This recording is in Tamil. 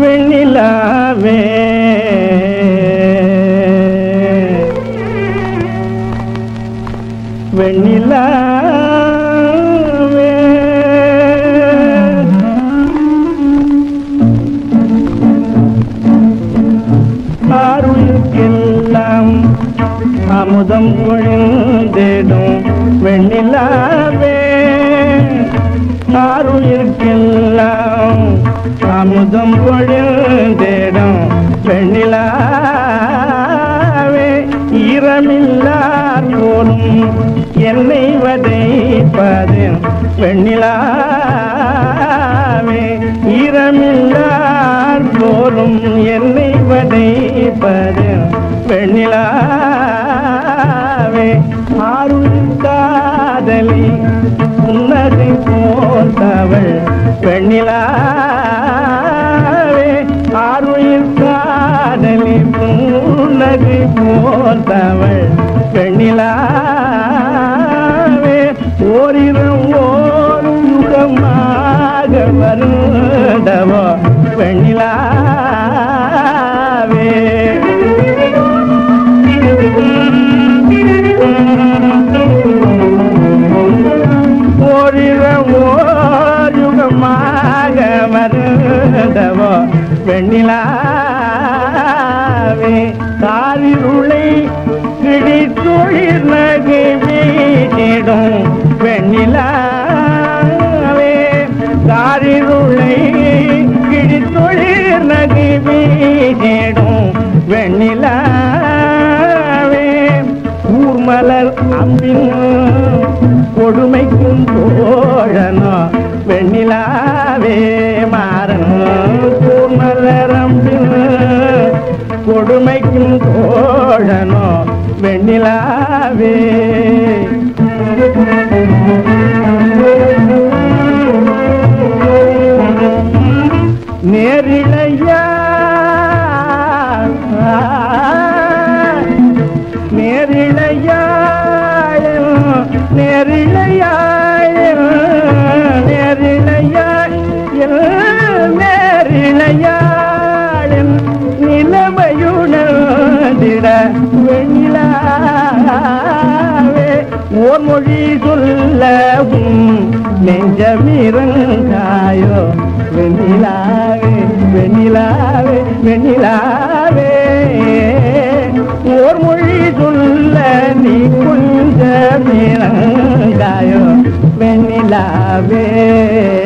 வெண்ணிலாவே வெண்ணிலாவே ஆருயிர்க்கெல்லாம் அமுதம் பொழிந்திடும் வெண்ணிலாவே ஆருயிர்க்கெல்லாம் அமுதம் பொழிந்திடும் வெண்ணிலாவே ஈரமில்லார் போலும் என்னை வதைப்பது வெண்ணிலாவே ஈரமில்லார் போலும் என்னை வதைப்பது வெண்ணிலாவே ஆருயிர் காதலி உன்னதை போர்த்தவள் வெண்ணிலாவே ஆருயிர் காதலி உன்னதை போர்த்தவள் வெண்ணிலாவே ஓரிரம் ஓரும் யுகமாக வருடவோ வெண்ணிலாவே யுகமாக மருந்தவோ வெண்ணிலாவே காரிருளை கிடித்தொழில் நகை வீட்டிடும் வெண்ணிலாவே காரிருளை கிடித்தொழில் நகை வீட்டிடும் வெண்ணிலாவே ஊர்மலர் அம்பின் கொடுமைக்கும் தோழனோ வெண்ணிலாவே மாறனோ கூர்மலரம்பின் கொடுமைக்கும் தோழனோ வெண்ணிலாவே நேரிழையா நேரிழையாய நேரிழையாய நேரிழையாளின் நிலைமையுணர்ந்திட வெண்ணிலாவே ஓர் மொழி சொல்லவும் நெஞ்சமிரங்காயோ வெண்ணிலாவே வெண்ணிலாவே வெண்ணிலாவே ஓர் மொழி சொல்ல நீ கொஞ்சமிரங்காயோ வெண்ணிலாவே